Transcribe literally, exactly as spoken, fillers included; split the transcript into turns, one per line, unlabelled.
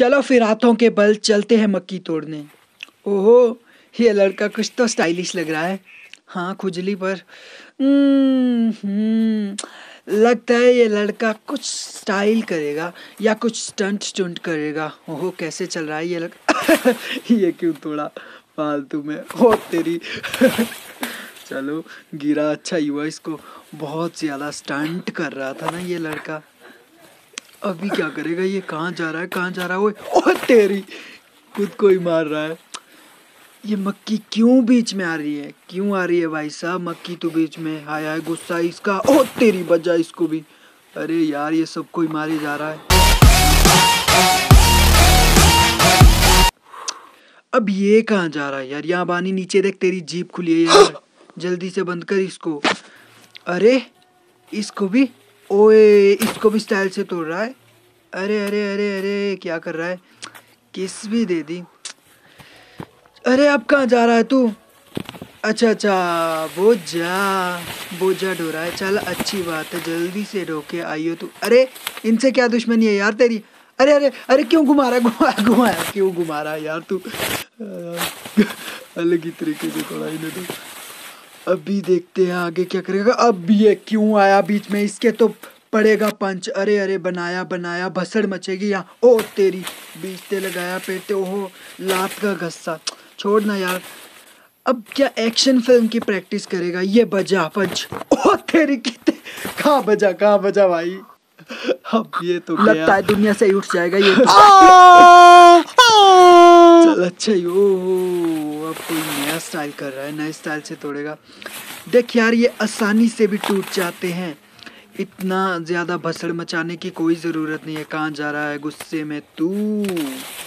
चलो फिर हाथों के बल चलते हैं मक्की तोड़ने। ओहो, ये लड़का कुछ तो स्टाइलिश लग रहा है। हाँ, खुजली पर हम्म लगता है ये लड़का कुछ स्टाइल करेगा या कुछ स्टंट स्टंट करेगा। ओहो, कैसे चल रहा है ये लड़का। ये क्यों तोड़ा फालतू में, हो तेरी। चलो गिरा, अच्छा ही हुआ, इसको बहुत ज़्यादा स्टंट कर रहा था ना ये लड़का। अभी क्या करेगा ये, कहाँ जा रहा है, कहाँ जा रहा है वो, ओ तेरी, खुद को ही मार रहा है। ये मक्की क्यों बीच में आ रही है, क्यों आ रही है भाई साहब मक्की तो बीच में। हाय हाय गुस्सा इसका, ओ तेरी, बजा इसको भी। अरे यार ये सबको ही मारे जा रहा है। अब ये कहाँ जा रहा है यार, यहाँ बानी नीचे देख, तेरी जीप खुली है यार, जल्दी से बंद कर इसको। अरे इसको भी, ओए इसको भी स्टाइल से तोड़ रहा है। अरे अरे अरे अरे क्या कर रहा है, किस भी दे दी। अरे अब कहाँ जा रहा है तू। अच्छा अच्छा, बोझा बोझा ढो रहा है, चल अच्छी बात है, जल्दी से ढोके आइयो तू। अरे इनसे क्या दुश्मनी है यार तेरी। अरे अरे अरे क्यों घुमा रहा है, घुमाया घुमाया क्यों घुमा रहा है यार तू। अलग ही तरीके से थोड़ा इन्हें तो। अभी देखते हैं आगे क्या करेगा। अब ये क्यों आया बीच में, इसके तो पड़ेगा पंच। अरे अरे बनाया बनाया, भसड़ मचेगी यहाँ। ओ तेरी, बीचते लगाया पेटे, ओहो लात का गस्सा, छोड़ना यार। अब क्या एक्शन फिल्म की प्रैक्टिस करेगा ये, बजा पंच। ओ तेरी कितने, कहाँ बजा कहाँ बजा भाई। अब ये तो लगता है दुनिया से ही उठ जाएगा ये तो। चल अच्छा ही, ओ अब कोई नया स्टाइल कर रहा है, नए स्टाइल से तोड़ेगा। देख यार ये आसानी से भी टूट जाते हैं, इतना ज्यादा भसड़ मचाने की कोई जरूरत नहीं है। कहाँ जा रहा है गुस्से में तू।